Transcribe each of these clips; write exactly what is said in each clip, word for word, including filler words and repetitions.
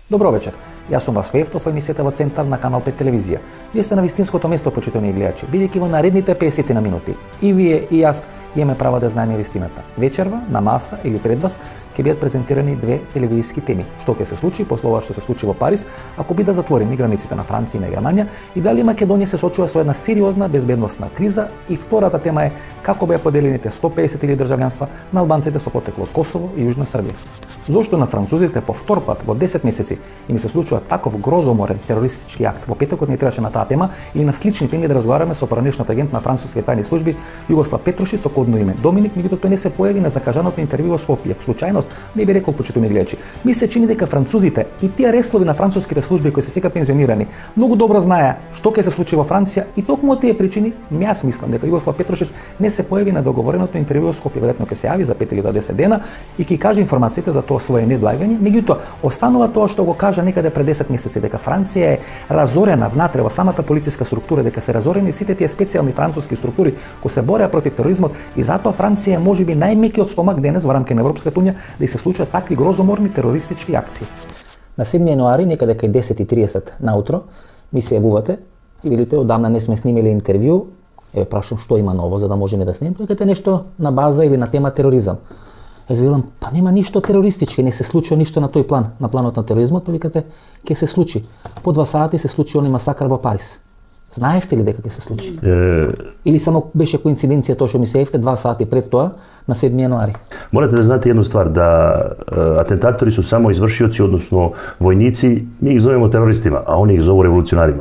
Добро вечер. Јас сум Васко Ефтов во емисијата во Центар на Канал пет телевизија. Вие сте на вистинското место, почитувани гледачи, бидејќи во наредните песет на минути и вие и јас имаме право да знаеме вистината. Вечерва на маса или пред вас ќе бидат презентирани две телевизиски теми. Што ќе се случи после ова што се случи во Париз, ако бидат затворени границите на Франција и на Германија, и дали Македонија се сочува со една сериозна безбедносна криза, и втората тема е како беа поделените сто песет илјади државјанства на албанците со потекло од Косово и Јужна Србија. Зошто на французите по втор пат во десет месеци им се случува таков грозоморен терористички акт? Во петокот не требаше на таа тема или на слични теми да разговараме со поранешниот агент на француски тајни служби Југослав Петруши со кодно име Доминик, меѓутоа тој не се појави на закажаното интервју во Скопје. Случајност не би рекол, почитувани гледачи. Ми се чини дека французите и тие реслови на француските служби кои се сега пензионирани многу добро знаеа што ќе се случи во Франција, и токму од тие причини јас мислам дека Југослав Петрушич не се појави на договореното интервју во Скопје. Веројатно ќе се јави за пет или за десет дена и ќе каже информациите за тоа свое недоаѓање. Меѓутоа останува тоа што го кажа некаде пред десет месеци, дека Франција е разорена внатре во самата полициска структура, дека се разорени сите тие специјални француски структури кои се бореа против тероризмот, и затоа Франција е можеби најмекиот стомак денес во рамки на Европската унија да и се случат такви грозоморни терористички акции. На седми јануари, некаде кај десет и триесет наутро, ми се јавувате и видите, одамна не сме снимиле интервју. Еве прашувам што има ново за да можеме да снимаме, викате нешто на база или на тема тероризам. Јас велам, па нема ништо терористички, не се случува ништо на тој план, на планот на тероризмот, па викате ќе се случи. По два сати се случи оној масакар во Париз. Знаевте ли дека ќе се случи? Е... Или само беше коинциденција тоа што ми се ефте два сати пред тоа на седми јануари? Морате да знаете едну ствар, да атентатори су само извршиоци, односно војници, ми ги зовемо терористима, а они ги зову револуционарима.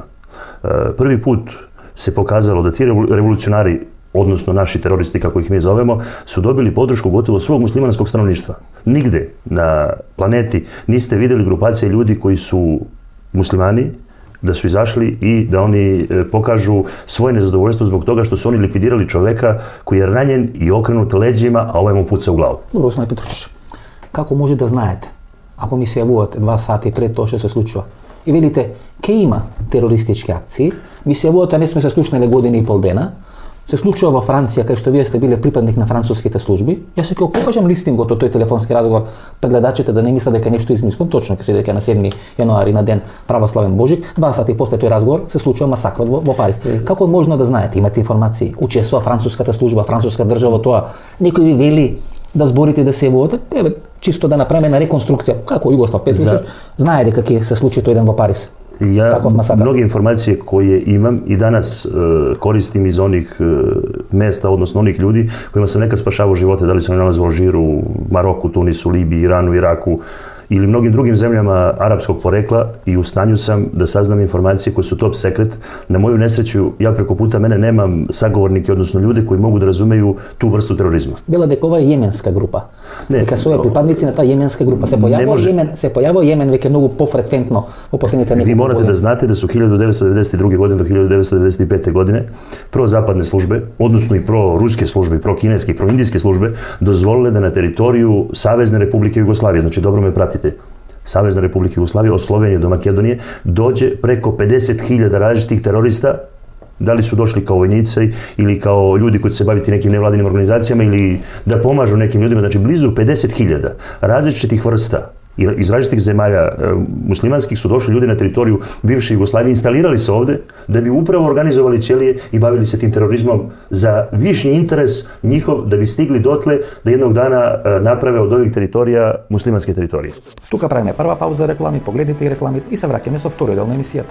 Први пут се показало да тие револуционари, односно наши терористи, како их ми зовемо, су добили подршку готово свог муслиманскog stanovništva. Нигде на планети нисте видели групација луѓи кои су муслимани, да су изашли и да они покажу своје незадоволство због тога што су они ликвидирали човека кој е ранен и окренут леđima, а овој му пуца у главу. Добро, господин Петрушич, како може да знаете, ако ми се јавувате два сати пред тоа што се случува и велите ке има терористички акции, ми се јавувате, не сме се слушнали години и пол дена, се случува во Франција, кај што вие сте биле припадник на француските служби. Јас ќе покажам листингот од тој телефонски разговор пред гледачите да не мислат дека нешто измислам. Точно ќе се дека на седми јануари на ден православен Божик, два сати после тој разговор се случува масакрот во, во Париз. Како е можно да знаете? Имате информации? Учествува француската служба, француска држава тоа. Некој ви вели да зборите да се јавувате? Еве, чисто да направиме на реконструкција. Како Југослав Петрушич За... знае дека ќе се случи тој ден во Париз? Ја многи информации кои имам и данас е, користим из оних е, места, односно оних луѓи којима се некад спашавао животе, дали се налази во Алжиру, Марокку, Тунису, Либији, Ирану, Ираку или многим другим земљама арапскog порекла, и у станју сам да сазнам информации кои су топ секрет. На моју несреќу, ја преку пута мене немам саговорники, односно луѓе кои могу да разумеју ту врсту тероризма. Бела дека ова е јеменска група. Не, дека се припадници на таа јеменска група. Се појавува може... Јемен, се појавува Јемен веќе многу пофреквентно во последните неколку години. Ви морате да знаете да су хилјаду деветстотини деведесет и друге година до хилјаду деветстотини деведесет и пете године прозападне службе, односно и проруски служби, прокинески, проиндиски службе дозволиле да на територију Савезне републике Југославија, значи добро ме пратите, Савезна република Југославија, од Словенија до Македонија, доđe преко педесет хиљада различитих терориста, дали су дошли као војници или као луѓи кои се бавити неким невладиним организацијама или да помажу неким луѓима, значи близу педесет хиљада различитих врста из различитих земјаља муслиманских су дошли луѓи на територију бивше Југославија, инсталирали се овде да би управо организовали ćelije и бавили се тим тероризмом за вишњи интерес njihov да би стигли дотле да едног дана направе од ових територија муслимански територии. Тука правиме прва пауза реклами, погледнете и рекламите и се враќаме со вториот дел на емисијата.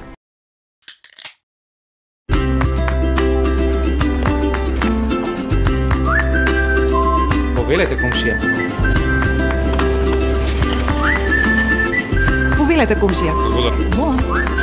Повелете, комшија. Повелете, комшија. Благодарам.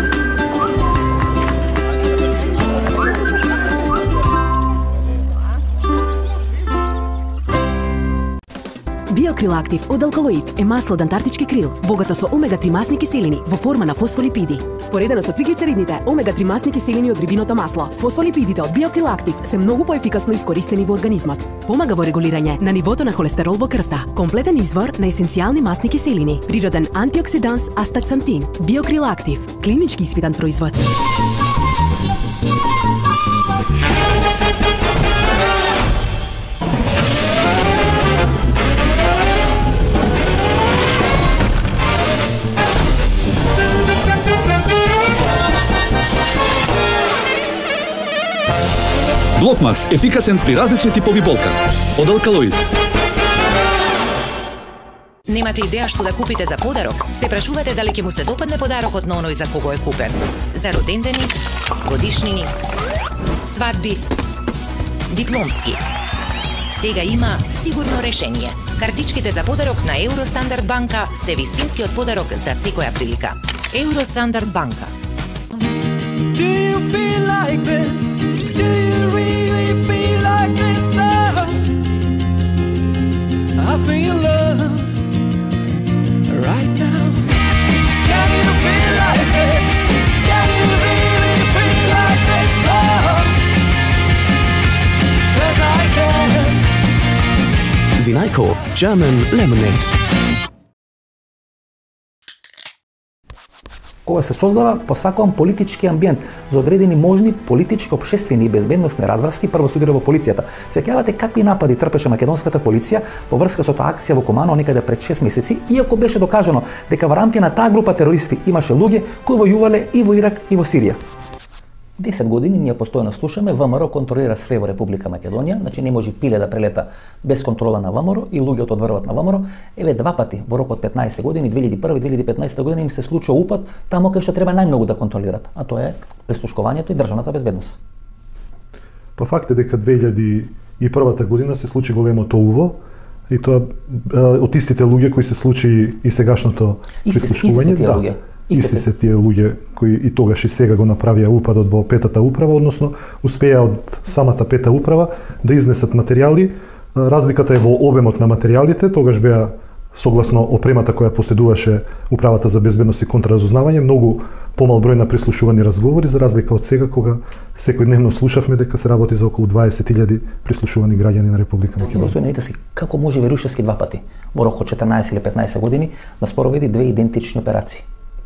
Биокрил Актив од алкалоид е масло од антарктички крил, богато со омега три масни киселини во форма на фосфолипиди. Споредено со триглицеридите, омега три масни киселини од рибиното масло, фосфолипидите од Биокрил Актив се многу поефикасно искористени во организмот. Помага во регулирање на нивото на холестерол во крвта. Комплетен извор на есенцијални масни киселини. Природен антиоксиданс астаксантин. Биокрил Актив. Клинички испитан производ. Блокмакс ефикасен при различни типови болка. Од Алкалоид. Немате идеја што да купите за подарок? Се прашувате дали ќе му се допадне подарокот на оној за кого е купен. За родендени, годишнини, свадби, дипломски. Сега има сигурно решение. Картичките за подарок на Евростандард банка се вистинскиот подарок за секоја прилика. Евростандард банка. Do you feel like this? Do you really feel like this? Oh, I feel love right now. Can you feel like this? Can you really feel like this? Oh, 'cause I can. Zinajko German Lemonade. Кога се создава посакуван политички амбиент за одредени можни политички, општествени и безбедносни разврски, прво се удира во полицијата. Сеќавате какви напади трпеше македонската полиција во врска со таа акција во Куманово некаде пред шест месеци, иако беше докажано дека во рамки на таа група терористи имаше луѓе кои војувале и во Ирак и во Сирија. десет години ние постојано слушаме ВМРО контролира све во Република Македонија, значи не може пиле да прелета без контрола на ВМРО и луѓето одврват на ВМРО. Еве два пати во рок од петнаесет години, две илјади и прва и две илјади и петнаесета година им се случува упад таму кај што треба најмногу да контролират, а тоа е прислушкувањето и државната безбедност. Па факт е дека две илјади и првата година се случи големото уво и тоа од истите луѓе кои се случи и сегашното прислушкување. Да. Исти се тие луѓе кои и тогаш и сега го направија упадот во петата управа, односно успеа од самата пета управа да изнесат материјали. Разликата е во обемот на материјалите, тогаш беа согласно опремата која поседуваше управата за безбедност и контраразузнавање, многу помал број на прислушувани разговори, за разлика од сега кога секојдневно слушавме дека се работи за околу дваесет илјади прислушувани граѓани на Република Македонија. Господине Итаски, како може Верушевски два пати во рок од четрнаесет или петнаесет години да спроведи две идентични операции?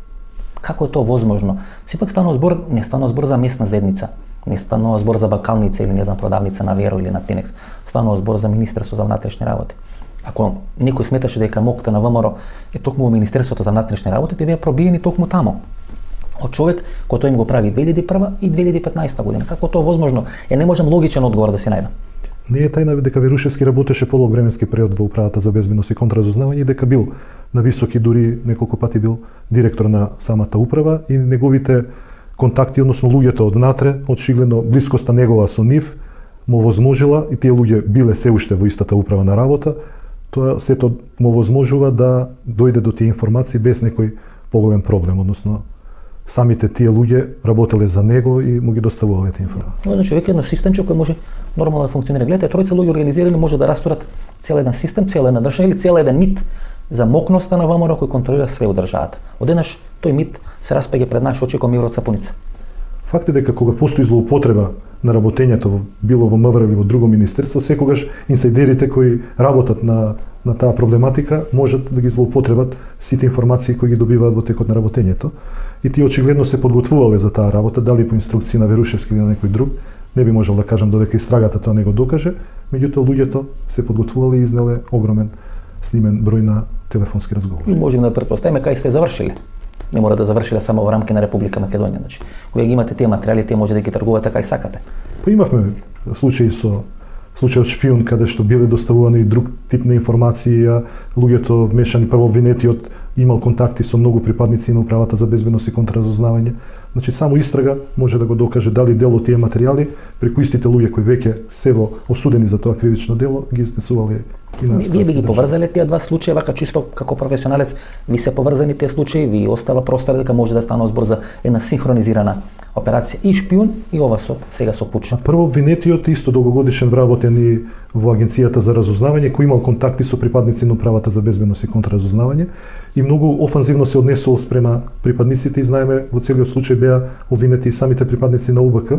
Како е тоа возможно? Сепак станува збор, не станува збор за местна заедница, не станува збор за бакалница или не знам продавница на Веро или на Тинекс, станува збор за Министерство за внатрешни работи. Ако некој сметаше дека мокта на ВМРО е токму во Министерството за внатрешни работи, те беа пробиени токму таму. Од човек кој тоа им го прави две илјади и прва и две илјади и петнаесета година. Како тоа возможно? Е, не можам логичен одговор да си најдам. Не е тајна дека Верушевски работеше подолг временски период во управата за безбедност и контраразузнавање и дека бил на високи, дури неколку пати бил директор на самата управа и неговите контакти, односно луѓето однатре, очигледно блискоста негова со нив му возможила и тие луѓе биле се уште во истата управа на работа, тоа сето му возможува да дојде до тие информации без некој поголем проблем, односно самите тие луѓе работеле за него и му ги доставувале тие информации. Значи веќе едно системче кој може нормално да функционира. Гледате, тројца луѓе организирани може да растурат цел еден систем, цела една држава или цел еден мит за мокноста на ВМРО кој контролира све во државата. Одеднаш тој мит се распеѓа пред наши очи како миврот сапуница. Факт е дека кога постои злоупотреба на работењето било во МВР или во друго министерство, секогаш инсайдерите кои работат на на таа проблематика можат да ги злоупотребат сите информации кои ги добиваат во текот на работењето. И тие очигледно се подготвувале за таа работа, дали по инструкции на Верушевски или на некој друг, не би можел да кажам додека истрагата тоа не го докаже, меѓутоа луѓето се подготвувале и изнеле огромен снимен број на телефонски разговори. И можеме да претпоставиме кај све завршиле. Не мора да завршиле само во рамки на Република Македонија, значи. Кога ги имате тие материјали, тие може да ги тргувате кај сакате. Па имавме случаи со случајот шпион каде што биле доставувани и друг тип на информации, а луѓето вмешани прво обвинетиот имал контакти со многу припадници на управата за безбедност и контраразузнавање. Значи само истрага може да го докаже дали дел од тие материјали преку истите луѓе кои веќе се во осудени за тоа кривично дело ги изнесувале и на. Вие би ги поврзале тие два случаи, вака чисто како професионалец, ви се поврзани тие случаи, ви остава простор дека може да станува збор за една синхронизирана операција и шпион и ова со сега со Пуч. Прво обвинетиот исто долгогодишен вработен и во агенцијата за разузнавање, кој имал контакти со припадници на управата за безбедност и контраразузнавање и многу офанзивно се однесувал спрема припадниците и знаеме во целиот случај беа обвинети и самите припадници на УБК.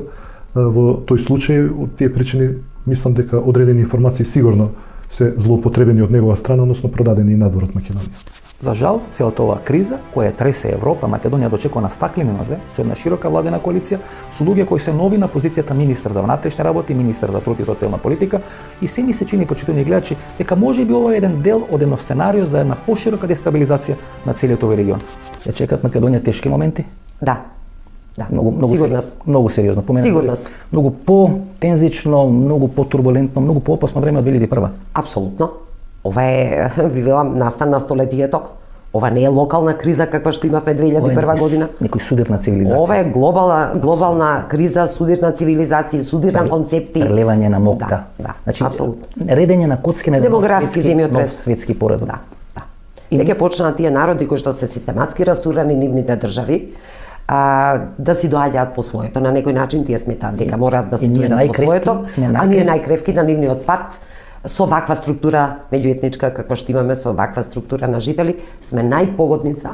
Во тој случај од тие причини мислам дека одредени информации сигурно се злоупотребени од негова страна, односно продадени и надвор од Македонија. За жал, целата оваа криза која тресе Европа, Македонија дочекува на стаклени нозе со една широка владена коалиција со луѓе кои се нови на позицијата министер за внатрешни работи, министер за труд и социјална политика и се ми се чини, почитувани гледачи, дека може би ова е еден дел од едно сценарио за една поширока дестабилизација на целиот овој регион. Ја чекаат Македонија тешки моменти? Да. Да, Многу, многу, сигурна сум. Многу сериозно. Сигурна сум. Многу по-тензично, многу по-турбулентно, многу по-опасно време од две илјади и прва. Апсолутно. Ова е, ви велам, настан на столетието. Ова не е локална криза каква што имавме две илјади и прва година. Некој судир на цивилизација. Ова е глобална глобална криза, судир на цивилизација, судир на концепти. Прелевање на мокта. Да, да, значи, апсолутно. Редење на коцки на демографски земјотрес, светски поредок. Да, да. Веќе почнаа тие народи кои што се систематски растурани нивните држави, а, да си доаѓаат по своето. На некој начин тие сметаат дека мораат да си доаѓаат по своето, а ние најкревки на нивниот пат со ваква структура меѓуетничка како што имаме, со ваква структура на жители, сме најпогодни за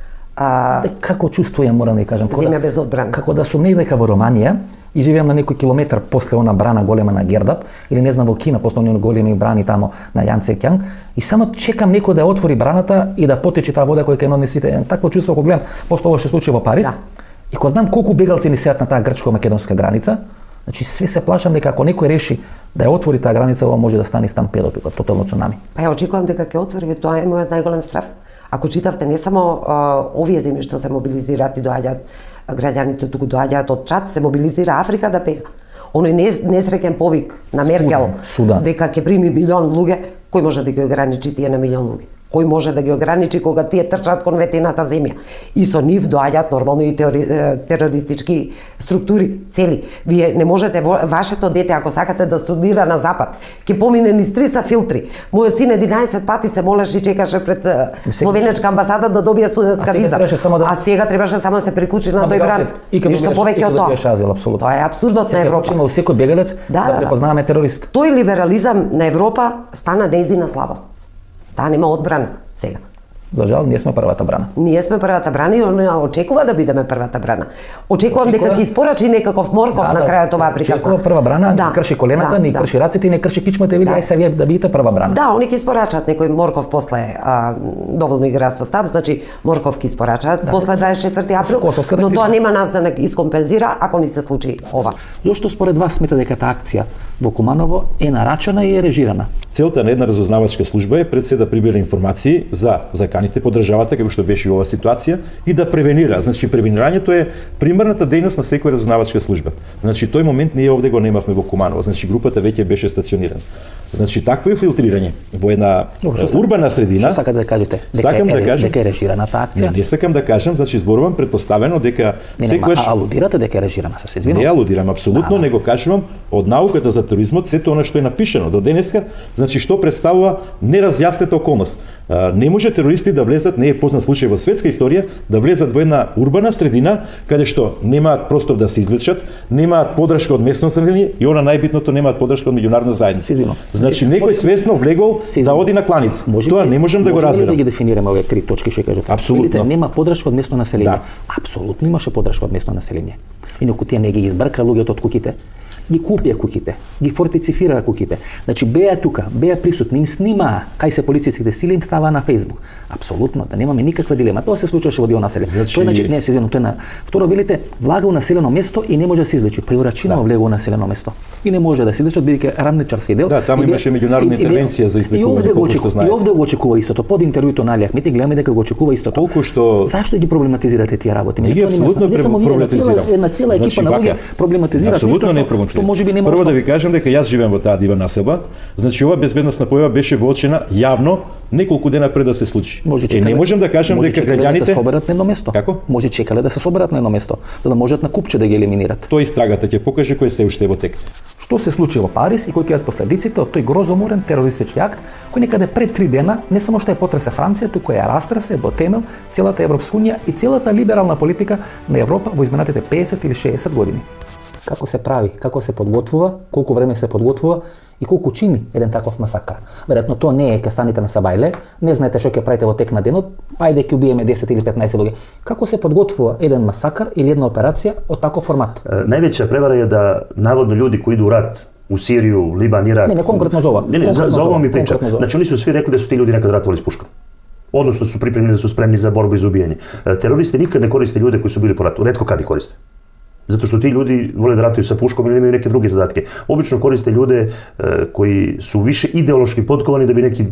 а, како чувствувам, морам да ја кажам, земја без одбрана. Како да сум негде во Романија и живеам на некој километар после она брана голема на Гердап, или не знам во Кина, после оние големи брани тамо на Јанцекјан, и само чекам некој да отвори браната и да потече таа вода која ќе носи сите. Такво чувство кога гледам после ова што се случи во Париз. Да. И кога знам колку бегалци ни седат на таа грчко-македонска граница, значи све се плашам дека ако некој реши да ја отвори таа граница, ова може да стане стампедо тука, тотално цунами. Па ја очекувам дека ќе отвори, тоа е мојот најголем страв. Ако читавте не само а, овие земји што се мобилизираат и доаѓаат граѓаните туку доаѓаат од Чад, се мобилизира Африка да бега. Оној несреќен повик на Меркел Судан, дека ќе прими милион луѓе, кој може да ги ограничи тие на милион луѓе? Кој може да ги ограничи кога тие трчаат кон ветената земја? И со нив доаѓаат нормално и теори, терористички структури цели. Вие не можете, вашето дете, ако сакате да студира на Запад, ќе помине низ триста филтри. Мојот син единаесет пати се молеше и чекаше пред словенечка амбасада да добие студентска виза. Да... А сега требаше само да се приклучи на тој бран. Ништо повеќе од тоа. Тоа е абсурдот на Европа. Има секој бегалец да, да препознаваме терорист. Тој либерализам на Европа стана нејзина слабост. Таа нема одбрана сега. За жал, ние сме првата брана. Ние сме првата брана и он очекува да бидеме првата брана. Очекувам дека ќе испорачи некаков морков да, на крајот оваа приказна. Очекува прва брана, да, не крши колената, да, не да. крши рацете, не крши кичмата и види, да. Ај се вие да бидете прва брана. Да, они ќе испорачаат некој морков после а, доволно игра со став, значи морков ќе испорачаат да. После дваесет и четврти април, но тоа нема нас да не искомпензира ако ни се случи ова. Зошто според вас смета дека таа акција во Куманово е нарачана и е режирана? Целта на една разузнавачка служба е пред се да прибира информации за заканите по државата како што беше и ова ситуација и да превенира. Значи превенирањето е примарната дејност на секоја разузнавачка служба. Значи тој момент ние овде го немавме во Куманово. Значи групата веќе беше стационирана. Значи такво е филтрирање во една Добре, урбана средина. Што сакате да кажете? Дека сакам е, да кажам дека е режирана таа акција? Не, не сакам да кажам, значи зборувам претпоставено дека не, не, секојаш алудирате дека е режирана, се извинувам. Не алудирам апсолутно, да, него кажувам од науката за тероризмот сето она што е напишано до денеска, значи што представува неразјаснета околност. А, не може терористи да влезат, не е познат случај во светска историја, да влезат во една урбана средина каде што немаат простор да се излечат, немаат поддршка од местно население и она најбитното немаат поддршка од меѓународна заедница. Значи некој свесно влегол да оди на кланица. Може Тоа не можам да го разберам. Може да ги дефинираме овие три точки што кажете? Апсолутно. Нема поддршка од местно население. Да. Апсолутно имаше поддршка од местно население. И ако тие не ги избрка луѓето од куќите, ги купија куќите, ги фортицифираа куќите. Значи беа тука, беа присутни, им снимаа кај се полицијските сили, им ставаа на Facebook. Апсолутно, да немаме никаква дилема. Тоа се случуваше во дел население. Значи... Тоа значи не се извинувам, тоа на второ велите влага во населено место и не може да се излечи. Па и Урачиново да. Влегува во населено место. И не може да се излечат бидејќи рамничарски дел. Да, таму имаше меѓународна интервенција за излекување, колку што знаете. И овде го очекува истото. Под интервјуто на Али Ахмети гледаме дека го очекува истото. Толку што Зашто ги проблематизирате тие работи? Не ги апсолутно проблематизирам. Една цела екипа на луѓе проблематизираат нешто што можеби не може. Прво да ви кажам дека јас живеам во таа дива населба. Значи ова безбедносна појава беше воочена јавно неколку дена пред да се случи. Може е, не можам да кажам дека граѓаните да се соберат на едно место. Како? Може чекале да се соберат на едно место, за да можат на купче да ги елиминират. Тоа истрагата ќе покаже кој се уште во тек. Што се случи во Париз и кои ќе бидат последиците од тој грозоморен терористички акт кој некаде пред три дена не само што е потресе Франција, туку ја растрасе до темел целата Европска унија и целата либерална политика на Европа во изминатите песет или шеесет години. Како се прави, како се подготвува, колку време се подготвува и колку чини еден таков масакар. Веројатно тоа не е ке станите на Сабајле, не знаете што ќе правите во тек на денот, па ајде ќе убиеме десет или петнаесет луѓе. Како се подготвува еден масакар или една операција од таков формат? Највеќа превара е да наводно луѓе кои иду рат у Сирiju, Либан, Ирак. Не, не конкретно за ова. Не, не, за, за ова ми прича. Значи они су сви рекли да су ти луѓе некад ратували с пушка. Односно су припремни да су спремни за борба и за убијање. Терористи никад не користе луѓе кои су били по рату, ретко каде користе. Затоа што тие луѓе воле да ратују со пушком или имају неки други задатки. Обично користе луѓе кои су више идеолошки подковани да би неки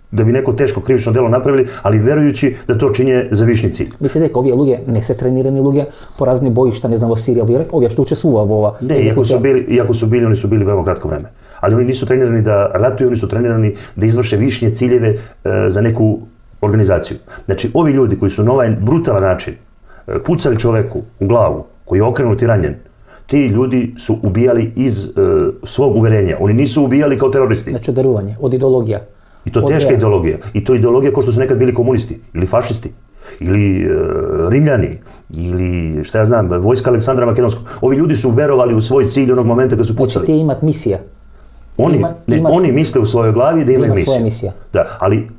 da bi neko teško krivično delo napravili, ali verujući da to činje za višni cilj. Misli дека овие луѓе не се тренирани луѓе по разни боишта, не знам, во Сирија, овие што учествува во ова. Не, иако su bili, iako su bili, oni su bili veoma kratko vreme. Ali oni nisu trenirani da ratuju, oni su trenirani da izvrše višnje ciljeve e, za neku organizaciju. Znači, ovi ljudi koji su na ovaj brutalan način e, pucali čoveku u glavu, koji je okrenut i ranjen, ti ljudi su ubijali iz e, svog uverenja. Oni nisu ubijali kao teroristi. Znači, daruvanje, od ideologija. I to teška ideologija. I to ideologija kao što su nekad bili komunisti ili fašisti ili e, Rimljani ili šta ja znam, vojska Aleksandra Makedonskog. Ovi ljudi su verovali u svoj cilj onog momenta kad su pucali. Znači, ti imat misija. Oni, ima, ne, imat, oni misle u svojoj glavi da imaju misiju. Misija. Da, ali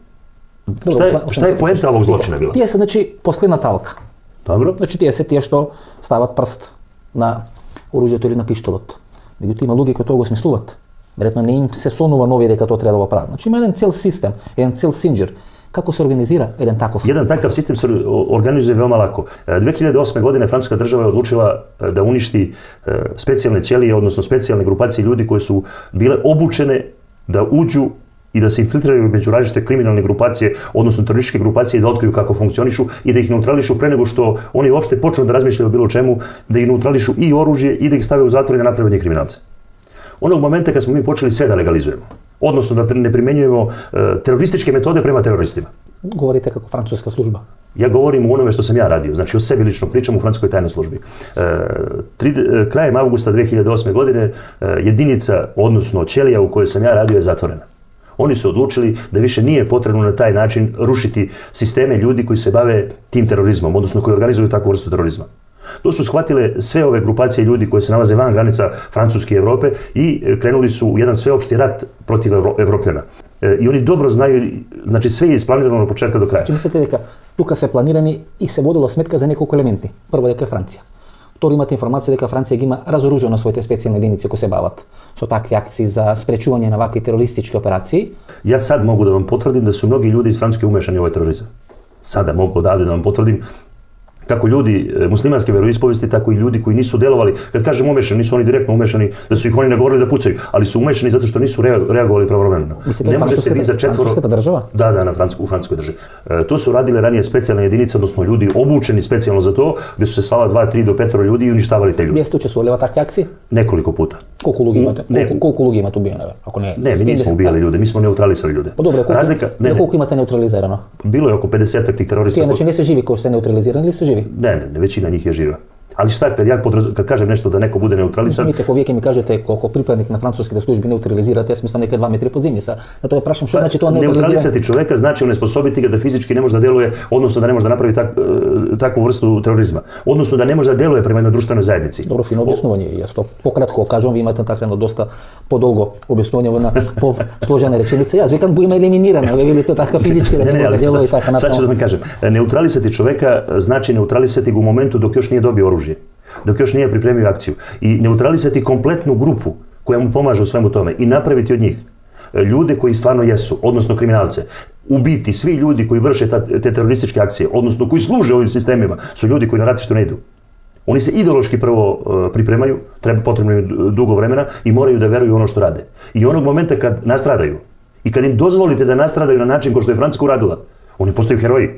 šta je, šta je poenta ovog zločina bila? Тие се, значи, последна талка. Добро. Значи, тие се тие што стават прст на оружјето или на пиштолот. Меѓутоа има луѓе кои тоа го смислуваат. Веројатно не им се сонува нови дека тоа треба да го прават. Значи има еден цел систем, еден цел синџир. Како се организира еден таков? Jedan takav sistem se organizuje veoma lako. dve hiljade osme. godine francuska država je odlučila da uništi specijalne ćelije, odnosno specijalne grupacije ljudi koje su bile obučene da uđu i da se infiltriraju među različite kriminalne grupacije, odnosno terorističke grupacije, da otkriju kako funkcionišu i da ih neutrališu pre nego što oni uopšte počnu da razmišljaju o bilo čemu, da ih neutrališu i oružje i da ih stave u zatvor i da naprave od njih kriminalce. Onog momenta kad smo mi počeli sve da legalizujemo, odnosno da ne primenjujemo uh, terorističke metode prema teroristima. Govorite kako francuska služba? Ja govorim o onome što sam ja radio, znači o sebi lično pričam u francuskoj tajnoj službi. E, tri, krajem avgusta dve hiljade osme. godine e, jedinica, odnosno ćelija u kojoj sam ja radio je zatvorena. Oni su odlučili da više nije potrebno na taj način rušiti sisteme ljudi koji se bave tim terorizmom, odnosno koji organizuju takvu vrstu terorizma. To su shvatile sve ove grupacije ljudi koje se nalaze van granica Francuske i Evrope i krenuli su u jedan sveopšti rat protiv Evropljana. E, I oni dobro znaju, znači sve je isplanirano od početka do kraja. Znači mislite дека тука се планирани и се водило сметка за неколку елементи. Прво дека е Франција. Второ имате информација дека Франција ги има разоружено своите специјални единици кои се бават со такви акции за спречување на вакви терористички операции. Ja sad mogu da vam potvrdim da su mnogi ljudi iz Francuske umešani u ovaj terorizam. Sada mogu odavde da vam potvrdim kako ljudi muslimanske veroispovesti, tako i ljudi koji nisu delovali, kad kažem umešani, nisu oni direktno umešani, da su ih oni nagovorili da pucaju, ali su umešani zato što nisu reagovali pravovremeno. Mislite, ne možete vi za četvoro... država? Da, da, na Francusku, u Francuskoj državi. E, to su radile ranije specijalne jedinice, odnosno ljudi obučeni specijalno za to, gde su se slala dva, tri do petoro ljudi i uništavali te ljudi. Jeste učestvovali u takve akcije? Nekoliko puta. Koliko ljudi imate? Ne, koliko, koliko ljudi imate ubijeno? Ako ne, ne, mi nismo ubijali ljude, mi smo neutralisali ljude. Pa dobro, koliko, Razlika, ne, koliko imate neutralizirano? Bilo je oko pedesetak tih terorista. Znači ne se živi koji su neutralizirani ili su živi? Ne, ne, ne, većina njih je živa. Ali šta, kad ja podraz... kad kažem nešto da neko bude neutralisan... Vidite, ako vijek mi kažete koliko pripadnik na francuske da službi neutralizirate, ja sam mislila neke dva metri pod zemlje sa. Na to je prašam što znači to neutralizirati. Neutralisati čoveka znači onesposobiti ga da fizički ne može da deluje, odnosno da ne može da napravi tak, takvu vrstu terorizma. Odnosno da ne može da deluje prema jednoj društvenoj zajednici. Dobro, fino objašnjavanje. Ja to pokratko kažem, vi imate tako dosta podolgo objašnjavanje na po složene rečenice. Ja vikam go ima eliminirano, vi vidite tako fizički da ne, ne može da deluje tako napravno. Sad ću da vam kažem, neutralisati čoveka znači neutralisati ga u momentu dok još nije dobio oružje, dok još nije pripremio akciju i neutralisati kompletnu grupu koja mu pomaže u svemu tome i napraviti od njih ljude koji stvarno jesu, odnosno kriminalce. Ubiti svi ljudi koji vrše ta, te terorističke akcije, odnosno koji služe ovim sistemima, su ljudi koji na ratište ne idu. Oni se ideološki prvo uh, pripremaju, treba potrebno im dugo vremena i moraju da veruju ono što rade. I onog momenta kad nastradaju i kad im dozvolite da nastradaju na način kao što je Francuska uradila, oni postaju heroji.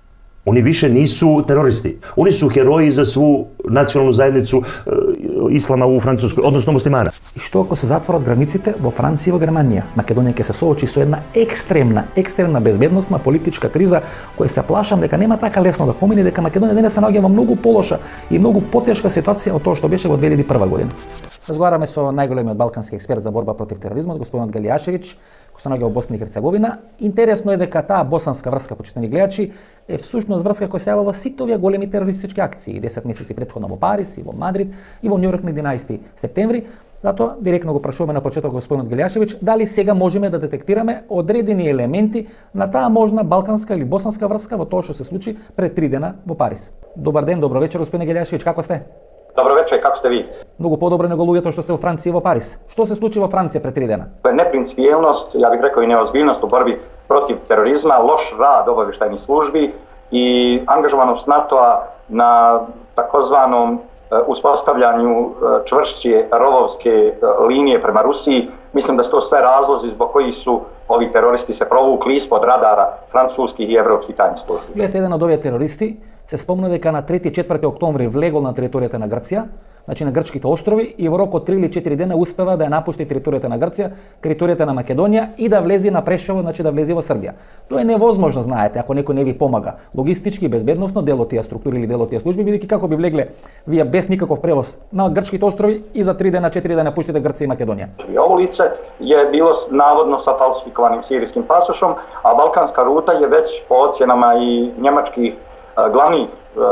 Oni više nisu teroristi. Oni su heroji za svu nacionalnu zajednicu e, islama u Francuskoj, odnosno muslimana. И што ако се затворат границите во Франција и во Германија? Македонија ќе се соочи со една екстремна, екстремна безбедносна политичка криза, која се плашам дека нема така лесно да помине, дека Македонија денес се наоѓа во многу полоша и многу потешка ситуација од тоа што беше во две илјади и прва година. Разговараме со најголемиот балкански експерт за борба против тероризмот, господинот Галијашевиќ, кој се наоѓа во Босна и Херцеговина. Интересно е дека таа босанска врска, почитани гледачи, е всушност врска која се јавува во сите овие големи терористички акции, десет месеци претходно во Париз и во Мадрид и во Њујорк на единаесети септември. Затоа директно го прашуваме на почеток господинот Галијашевиќ дали сега можеме да детектираме одредени елементи на таа можна балканска или босанска врска во тоа што се случи пред три дена во Париз. Добар ден, добро вечер господин Галијашевиќ, како сте? Добро вечер, како сте ви? Многу подобро него луѓето што се во Франција и во Париз. Што се случи во Франција пред три дена? Непринципијелност, ја бих рекao и неозбилност у борби против тероризма, лош рад обавештајних служби и ангажуваност НАТО-a на takozvanom uspostavljanju čvršće rovovske linije prema Rusiji. Mislim da su to sve razlozi zbog kojih su ovi teroristi se provukli ispod radara francuskih i evropskih tajnih službi. Гледате, еден од овие терористи се спомна дека на трети и четврти октомври влегол на територијата на Грција, значи на грчките острови, и во рок од три или четири дена успева да ја напушти територијата на Грција, територијата на Македонија и да влезе на Прешево, значи да влезе во Србија. Тоа е невозможно, знаете, ако некој не ви помага логистички, безбедносно, дел од тие структури или дел од тие служби, бидејќи како би влегле вие без никаков превоз на грчките острови и за три дена, четири дена пуштите Грција и Македонија. Ovo lice je bilo navodno sa falsifikovanim sirijskim pasošom, a balkanska ruta je već po ocjenama i njemačkih glavnih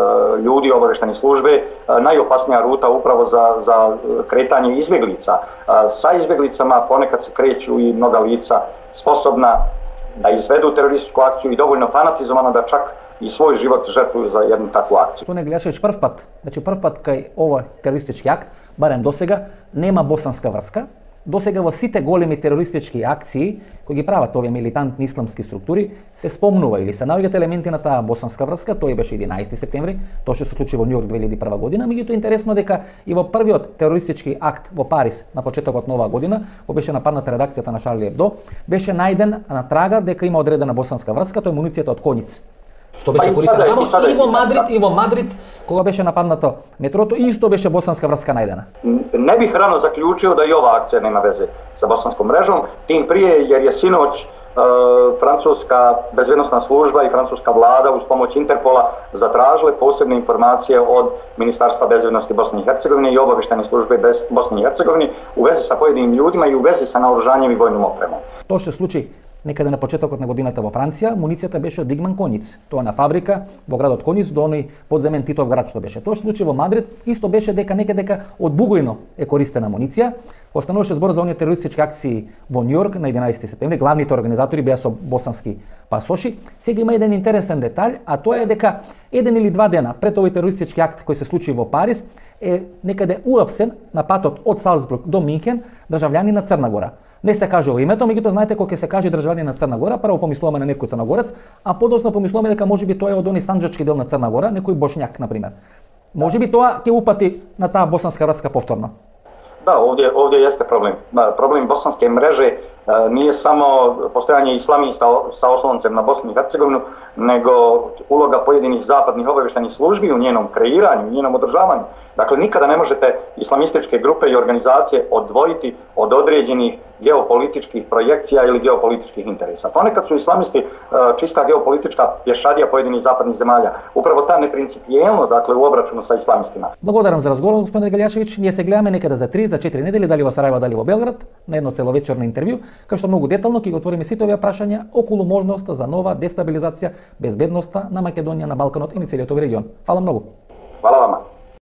ljudi obavještajne službe najopasnija ruta upravo za, za kretanje izbjeglica. Sa izbjeglicama ponekad se kreću i mnoga lica sposobna da izvedu terorističku akciju i dovoljno fanatizovana da čak i svoj život žrtvuju за jednu takvu akciju. Тоа не гледаше прв пат, значи прв пат кај овој терористички акт, барем досега, нема босанска врска. Досега во сите големи терористички акции кои ги прават овие милитантни исламски структури се спомнува или се наоѓаат елементи на таа босанска врска. Тој беше единаесети септември, тоа што се случи во Њујорк две илјади и прва година. Меѓутоа интересно дека и во првиот терористички акт во Париз на почетокот на оваа година, кога беше нападната редакцијата на Шарли Ебдо, беше најден на трага дека има одредена босанска врска, тоа е муницијата од коњици. Што беше користено таму и во Мадрид, и во Мадрид, кога беше нападнато метрото, исто беше босанска врска најдена. Ne bih rano zaključio da i ova akcija nema veze sa bosanskom mrežom, tim prije jer je sinoć francuska bezbednosna služba i francuska vlada uz pomoć Interpola zatražile posebne informacije od Ministarstva bezbednosti Bosne i Hercegovine i obavještajne službe Bosne i Hercegovine u vezi sa pojedinim ljudima i u vezi sa naoružanjem i vojnom opremom. Тоа што случи некаде на почетокот на годината во Франција, муницијата беше од Дигман Коњиц. Тоа на фабрика во градот Коњиц до оној подземен Титов град што беше. Тоа што случи во Мадрид исто беше дека некаде дека од Бугојно е користена муниција. Остануваше збор за оние терористички акции во Њујорк на единаесети септември. Главните организатори беа со босански пасоши. Сега има еден интересен детаљ, а тоа е дека еден или два дена пред овој терористички акт кој се случи во Париз е некаде уапсен на патот од Салцбург до Минхен држављанин на Црна Гора. Не се кажува името, меѓутоа знаете кога ќе се каже државјанин на Црна Гора, прво помислуваме на некој црногорец, а подоцна помислуваме дека можеби тоа е од оној санџачки дел на Црна Гора, некој бошњак на пример. Можеби тоа ќе упати на таа босанска врска повторно. Da, ovdje, ovdje jeste problem. Problem bosanske mreže nije samo postojanje islamista sa osloncem na Bosnu i Hercegovinu, nego uloga pojedinih zapadnih obavještajnih službi u njenom kreiranju, u njenom održavanju. Dakle, nikada ne možete islamističke grupe i organizacije odvojiti od određenih geopolitičkih projekcija ili geopolitičkih interesa. Ponekad su islamisti čista geopolitička pješadija pojedinih zapadnih zemalja. Upravo ta neprincipijelnost, dakle, u obračunu sa islamistima. Благодарам за разговор, господин Галјашевиќ. Ние се гледаме некаде за три, за четири недели, дали во Сарајево, дали во Белград, на едно целовечерно интервју, кај што многу детално ќе го отвориме сите овие прашања околу можноста за нова дестабилизација безбедноста на Македонија, на Балканот и на целиот овој регион. Фала многу. Фала вама.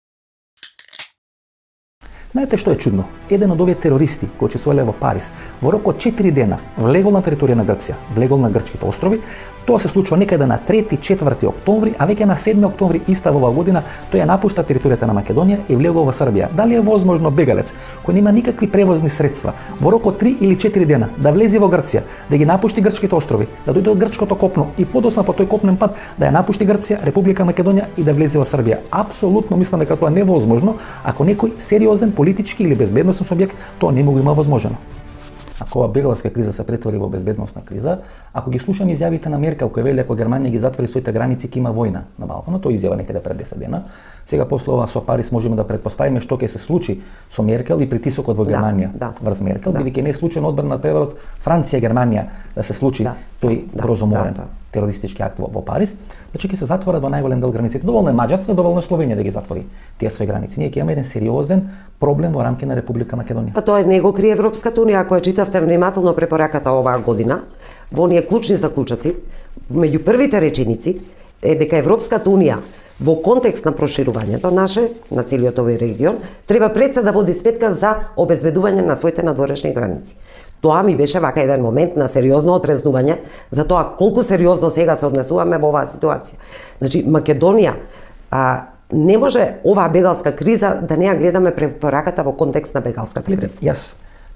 Знаете што е чудно? Еден од овие терористи кои учествувале во Париз, во рок од четири дена влегол на територија на Грција, влегол на грчките острови. Тоа се случува некаде на трети четврти октомври, а веќе на седми октомври иста во оваа година тој ја напушта територијата на Македонија и влегол во Србија. Дали е возможно бегалец кој нема никакви превозни средства во рок од три или четири дена да влезе во Грција, да ги напушти грчките острови, да дојде од грчкото копно и подоцна по тој копнен пат да ја напушти Грција, Република Македонија и да влезе во Србија? Апсолутно мислам дека тоа невозможно ако некој сериозен политички или безбедносен субјект тоа не му го има возможено. Ако ова бегалска криза се претвори во безбедносна криза, ако ги слушаме изјавите на Меркел кој вели ако Германија ги затвори своите граници ќе има војна на Балканот, тоа изјава некаде пред десет дена. Сега после ова со Париз можеме да претпоставиме што ќе се случи со Меркел и притисокот во Германија да, да, врз Меркел, да. Бидејќи не е случаен одбран на преворот Франција Германија да се случи да, тој да, грозоморен да, да. терористички акт во, во Париз, значи ќе се затворат во најголем дел границите. Доволно е Маđarска, доволно е Словенија да ги затвори тие своји граници. Ние ќе имаме еден сериозен проблем во рамки на Република Македонија. Па тоа не го крие Европската унија, ако ја читавте внимателно препораката оваа година, во оние клучни заклучоци, меѓу првите реченици е дека Европската унија во контекст на проширувањето наше, на целиот овој регион, треба пред се да води сметка за обезбедување на своите надворешни граници. Тоа ми беше вака еден момент на сериозно отрезнување за тоа колку сериозно сега се однесуваме во оваа ситуација. Значи, Македонија а, не може оваа бегалска криза да не ја гледаме препораката во контекст на бегалската криза. Јас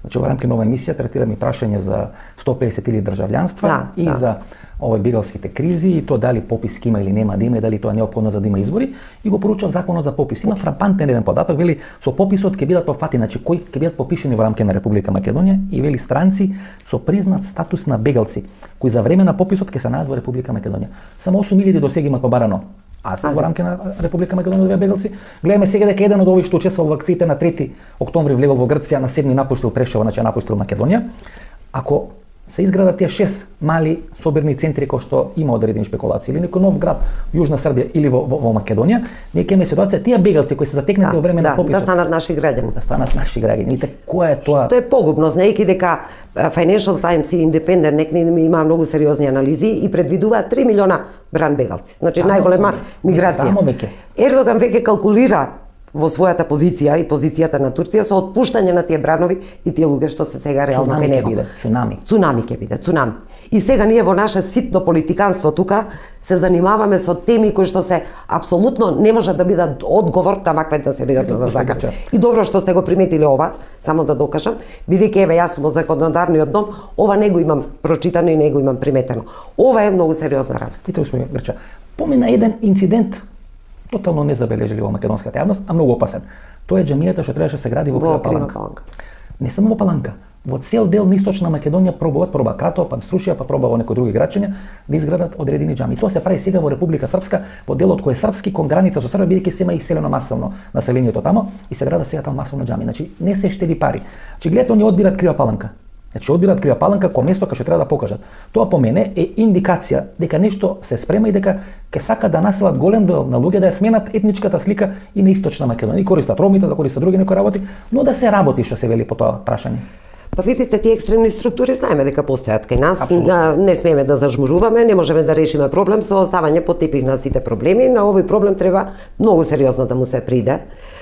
Значи во рамки на оваа емисија третираме прашање за сто песет или државјанства да, и да. за овој бегалските кризи и то дали попис има или нема да има и дали тоа е неопходно за да има избори и го поручав законот за попис. Има фрапантен еден податок, вели со пописот ќе бидат офати, значи кои ќе бидат попишени во рамки на Република Македонија и вели странци со признат статус на бегалци кои за време на пописот ќе се најдат во Република Македонија. Само осум илјади до сега имат побарано. А се во рамки на Република Македонија овие бегалци. Гледаме сега дека еден од овој што учествувал во акциите на трети октомври влегол во Грција, на седми напуштил Прешево, значи напуштил Македонија. Ако се изградат тие шест мали собирни центри кои што има одредени шпекулации или некој нов град во Јужна Србија или во, во, во Македонија, ние ќе имаме ситуација тие бегалци кои се затекнати да, во време да, на пописот да станат наши граѓани. Да станат наши граѓани. Видите која е тоа? Тоа е погубно, знаејќи дека Financial Times и Independent некни има многу сериозни анализи и предвидуваат три милиона бран бегалци. Значи да, најголема миграција. Ердоган веќе калкулира во својата позиција и позицијата на Турција со отпуштање на тие бранови и тие луѓе што се сега реално кај него. Цунами. Цунами ќе биде, цунами. И сега ние во наше ситно политиканство тука се занимаваме со теми кои што се апсолутно не може да бидат одговор на ваква да се да закача. И добро што сте го приметиле ова, само да докажам, бидејќи еве јас сум од законодавниот дом, ова не го имам прочитано и не го имам приметено. Ова е многу сериозна работа. Ите господин Грча, помина еден инцидент тотално незабележливи во македонската јавност, а многу опасен. Тоа е џамијата што требаше се гради во Крива Паланка. Не само во Паланка, во цел дел на источна Македонија пробуваат, проба Кратово, па Струшија, па проба во некои други грачиња да изградат одредени џами. Тоа се прави сега во Република Српска, во делот кој е српски кон граница со Србија, бидејќи се има иселено масовно населението тамо и се града сега таму масовно џами. Значи не се штеди пари. Значи гледате, они одбират Крива Паланка. Значи одбират Крива Паланка како место кај што треба да покажат. Тоа по мене е индикација дека нешто се спрема и дека ќе сака да населат голем дел на луѓе да ја сменат етничката слика и на источна Македонија. И користат ромите, да користат други некои работи, но да се работи што се вели по тоа прашање. Па видите, тие екстремни структури знаеме дека постојат кај нас, да, не смееме да зажмуруваме, не можеме да решиме проблем со оставање под тепих на сите проблеми. На овој проблем треба многу сериозно да му се приде.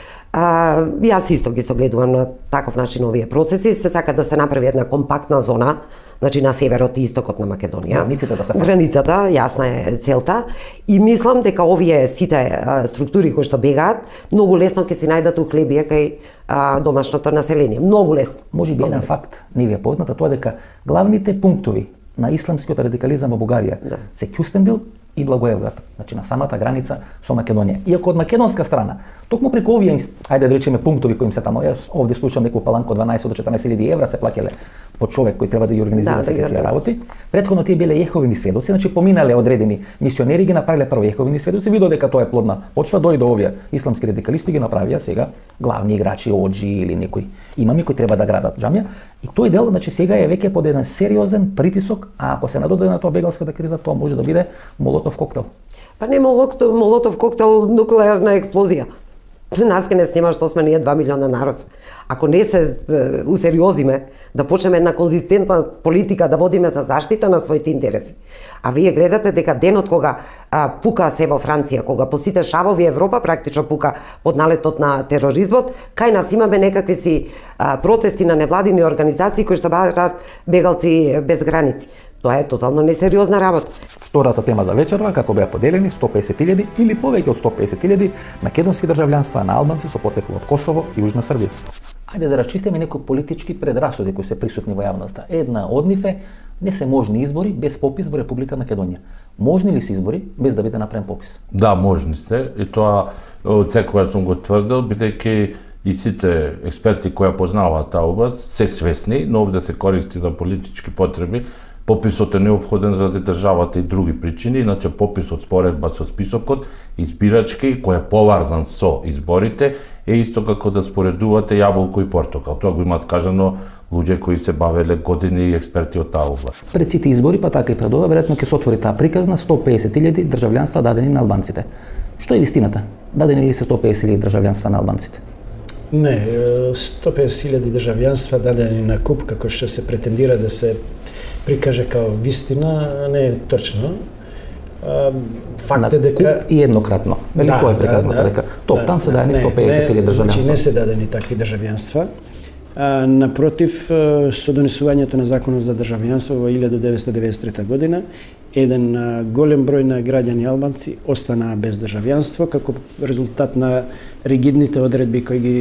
А, јас исто ги согледувам на таков начин овие процеси, се сака да се направи една компактна зона, значи на северот и истокот на Македонија. Границата да се Границата, јасна е целта и мислам дека овие сите а, структури кои што бегаат многу лесно ќе се најдат у хлебија кај а, домашното население, многу лесно. Може би еден факт не ви е познат, тоа дека главните пунктови на исламскиот радикализам во Бугарија да. се Кюстендил и Благоевград, значи на самата граница со Македонија. Иако од македонска страна, токму преку овие, ајде да речеме пунктови кои им се таму, јас овде слушам некој паланко дванаесет до четрнаесет илјади евра се плаќале по човек кој треба да ги организира да, сите тие работи. Претходно тие биле јеховини сведоци, значи поминале одредени мисионери, ги направиле прво јеховини сведоци, видо дека тоа е плодна почва, дојде овие исламски радикалисти ги направија сега главни играчи оџи или некои имами кои треба да градат џамија. И тој дел, значи сега е веќе под еден сериозен притисок, а ако се надодаде на тоа бегалската криза, тоа може да биде молотов коктел. Па не молотов, молотов коктел, нуклеарна експлозија. Нас ке не снима што сме ние два милиона народ. Ако не се е, усериозиме, да почнеме една конзистентна политика да водиме за заштита на своите интереси. А вие гледате дека денот кога а, пука се во Франција, кога по сите шавови Европа практично пука под налетот на тероризмот, кај нас имаме некакви си а, протести на невладини организации кои што барат бегалци без граници. Тоа е тотално несериозна работа. Втората тема за вечерва, како беа поделени сто песет илјади или повеќе од сто песет илјади македонски државјанства на албанци со потекло од Косово и Јужна Србија. Ајде да расчистиме некои политички предрасуди кои се присутни во јавноста. Една од нив е не се можни избори без попис во Република Македонија. Можни ли се избори без да биде направен попис? Да, можни се и тоа од секогаш сум го тврдел, бидејќи и сите експерти кои познаваат таа област се свесни, но овде се користи за политички потреби. Пописот е неопходен заради државата и други причини, иначе пописот споредба со списокот избирачки кој е поврзан со изборите е исто како да споредувате јаболко и портокал. Тоа го имаат кажано луѓе кои се бавеле години и експерти од таа област. Пред сите избори, па така и пред ова, веројатно ќе се отвори таа приказна сто песет илјади државјанства дадени на албанците. Што е вистината? Дадени ли се сто песет илјади државјанства на албанците? Не, сто песет илјади државјанства дадени на куп, како што се претендира да се прикаже као вистина, не е точно. Факт е дека и еднократно. Вели да, кој е приказната да, дека топтан се дадени сто песет илјади државјанства. Значи не се дадени такви државјанства. А, напротив, со донесувањето на законот за државјанство во илјада деветстотини деветдесет и трета година, еден голем број на граѓани албанци останаа без државјанство како резултат на ригидните одредби кои ги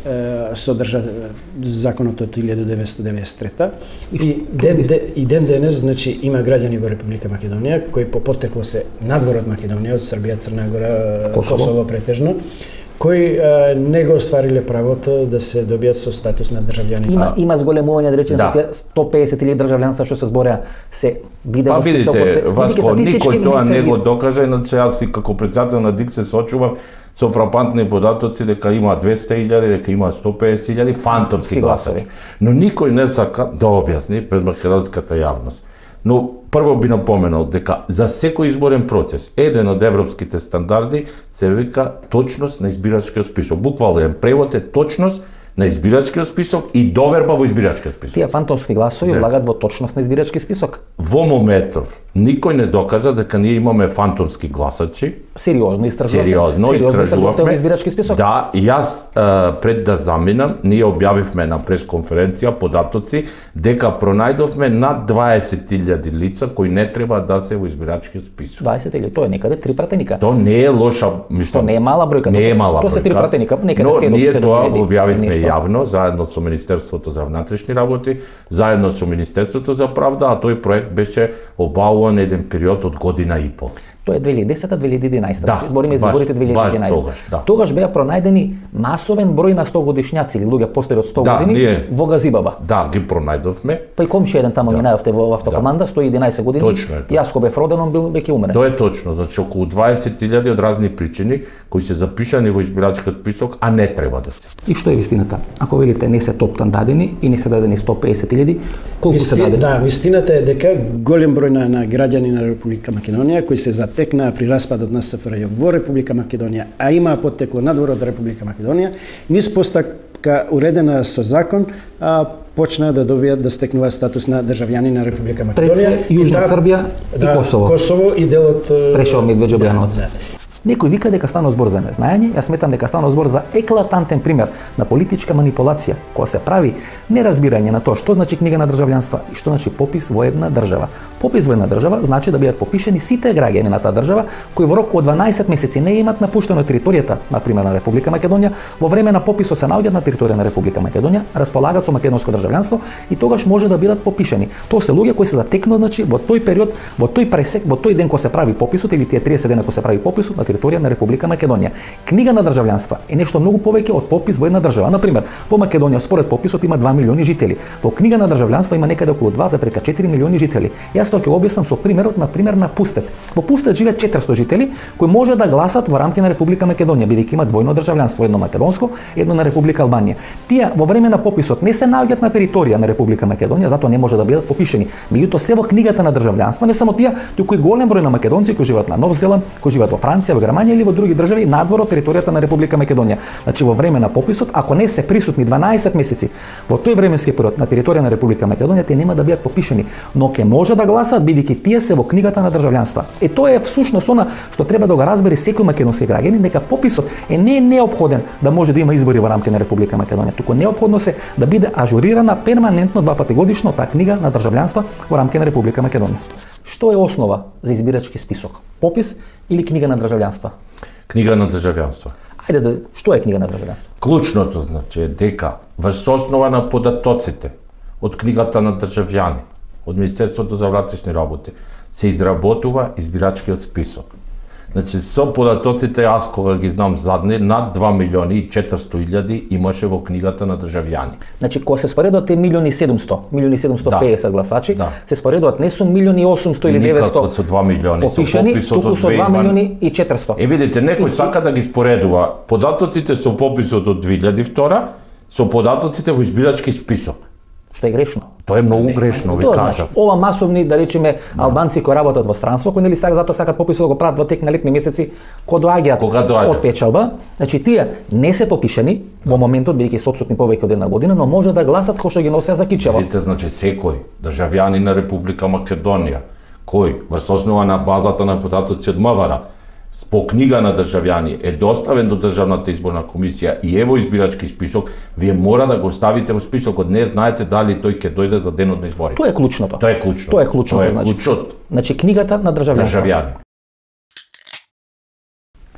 содржа законот од илјада деветстотини деветдесет и трета и ден, и ден денес значи има граѓани во Република Македонија кои по потекло се надвор од Македонија, од Србија, Црна Гора, Косово, Косово претежно, кои а, не го оствариле правото да се добијат со статус на државјани. Има има зголемување да речеме да. сто песет или државјанства што се збореа се биде па, во списокот. Па видите, Васко, никој тоа не го докаже, иначе јас и како председател на ДИК се сочував со фрапантни податоци дека има двеста илјади, дека има сто песет илјади фантомски гласачи. Но никој не сака да објасни пред македонската јавност. Но прво би напоменал дека за секој изборен процес, еден од европските стандарди се вика точност на избирачкиот список. Буквално превод е точност на избирачкиот список и доверба во избирачкиот список. Тие фантомски гласови да. влагат во точност на избирачки список. Во моментов никој не докажа дека ние имаме фантомски гласачи. Сериозно истражувавме. Сериозно истражувавме. Избирачки список. Да, и јас а, пред да заминам, ние објавивме на пресконференција податоци дека пронајдовме над дваесет илјади лица кои не треба да се во избирачкиот список. дваесет илјади, тоа е некаде три пратеника. Тоа не е лоша, мислам. Тоа не е мала бројка. Не е мала тоа се три пратеника, некаде но седум, ние седум тоа илјади, го објавивме нешто. јавно, заедно со Министерството за внатрешни работи, заедно со Министерството за правда, а тој проект беше обалуван еден период од година и пол. Тоа е две илјади и десета две илјади и единаесета. Да, значи збориме за изборите две илјади и единаесета. Тогаш, да. Тогаш беа пронајдени масовен број на сто годишњаци или луѓе постари од сто да, години ние, во Газибаба. Да, ги пронајдовме. Па и комшија еден тамо да. минавте во автокоманда, сто и единаесет години. Точно е. Јас кога бев роден, он бил веќе умрен. Тоа е точно, значи околу дваесет илјади од разни причини кои се запишани во избирачкиот список, а не треба да се. И што е вистината? Ако велите не се топтан дадени и не се дадени сто песет илјади, колку Висти, се дадени? Да, вистината е дека голем број на, на граѓани на Република Македонија кои се затекнаа при распадот на СФРЈ во Република Македонија, а имаа поттекло надвор од Република Македонија, низ постапка уредена со закон, а, почнаа да добијат да стекнуваат статус на државјани на Република Македонија. Пред се Јужна да, Србија да, и Косово. Косово и делот Прешао Медвеџа Бојановец. Да, да. Некој вика дека станува збор за незнаење, јас сметам дека станува збор за еклатантен пример на политичка манипулација која се прави неразбирање на тоа што значи книга на државјанства и што значи попис во една држава. Попис во една држава значи да бидат попишени сите граѓани на таа држава кои во рок од дванаесет месеци не имаат напуштено територијата, на пример на Република Македонија, во време на пописот се наоѓаат на територија на Република Македонија, располагаат со македонско државјанство и тогаш може да бидат попишени. Тоа се луѓе кои се затекнуваат значи во тој период, во тој пресек, во тој ден кога се прави пописот или тие триесет дена кога се прави пописот на територија на Република Македонија. Книга на државјанства е нешто многу повеќе од попис во една држава. На пример, во Македонија според пописот има два милиони жители. Во книга на државјанства има некаде околу два зарез четири милиони жители. Јас тоа ќе објаснам со примерот на пример на Пустец. Во Пустец живеат четиристо жители кои може да гласат во рамки на Република Македонија, бидејќи има двојно државјанство, едно македонско, едно на Република Албанија. Тие во време на пописот не се наоѓаат на територија на Република Македонија, затоа не може да бидат попишени. Меѓутоа се во книгата на државјанства, не само тие, туку и голем број на македонци кои живеат на Нов Зеланд, кои живеат во Франција, во Германија или во други држави надвор од територијата на Република Македонија. Значи во време на пописот, ако не се присутни дванаесет месеци во тој временски период на територија на Република Македонија, тие нема да бидат попишени, но ќе може да гласаат бидејќи тие се во книгата на државјанства. Е тоа е всушност она што треба да го разбере секој македонски граѓанин, дека пописот е не неопходен да може да има избори во рамки на Република Македонија, туку неопходно се да биде ажурирана перманентно два пати годишно таа книга на државјанства во рамки на Република Македонија. Што е основа за избирачки список? Попис или книга на државјанства? Книга на државјанство. Ајде да, што е книга на државјанство? Клучното значи е дека врз основа на податоците од книгата на државјани, од Министерството за внатрешни работи, се изработува избирачкиот список. Значи со податоците јас кога ги знам задни над два милиони и четиристо илјади имаше во книгата на државјани. Значи кога се споредуваат е милиони и седумсто, милиони и седумсто и педесет да. гласачи, да. се споредуваат не со милиони и осумсто или деветсто. Никако со два милиони попишани, со пописот туку од со два милиони и четиристо. Е видите, некој и... сака да ги споредува податоците со пописот од две илјади и втора со податоците во избирачки список. Што е грешно. Тоа е многу грешно, ви кажав. Значи, ова масовни, да речеме, албанци кои работат во странство, кои нели сакаат затоа сакаат пописот да го прават во тек на летни месеци, кога доаѓаат од печалба, значи тие не се попишани во моментот бидејќи се отсутни повеќе од една година, но може да гласат кој што ги носеа за кичево. Видите, значи секој државјанин на Република Македонија кој врз основа на базата на податоци од МВР по книга на државјани е доставен до Државната изборна комисија и е во избирачки список, вие мора да го ставите во списокот. Не знаете дали тој ќе дојде за денот на изборите. Тоа е клучното. Тоа е клучното. Тоа е клучното, Тоа е значи. клучот. Значи книгата на државјанство. Државјани.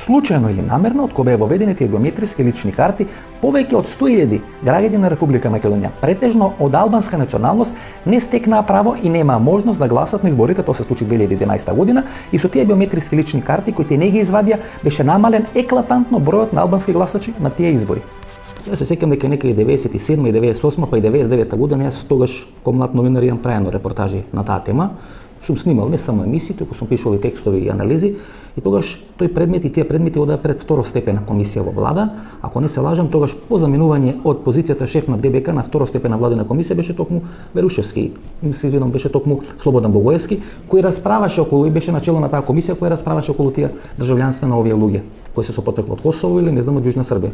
случајно или намерно, од кога беа воведени тие биометриски лични карти, повеќе од сто илјади граѓани на Република Македонија, претежно од албанска националност, не стекнаа право и немаа можност да гласат на изборите. Тоа се случи две илјади и единаесета година и со тие биометриски лични карти кои тие не ги извадија, беше намален еклатантно бројот на албански гласачи на тие избори. Ја се сеќам дека некаде деветдесет и седма и деветдесет и осма па и деветдесет и девета година јас тогаш ко млад новинар имам праено репортажи на таа тема. Сум снимал не само емисии, туку сум пишал и текстови и анализи и тогаш тој предмет и тие предмети одеа пред второстепена комисија во влада. Ако не се лажам, тогаш по заминување од позицијата шеф на ДБК на второстепена владина комисија беше токму Берушевски, им се извинам, беше токму Слободан Богоевски, кој расправаше околу и беше начело на таа комисија која расправаше околу тие држављанства на овие луѓе кои се со потекло од Косово или не знам од Јужна Србија.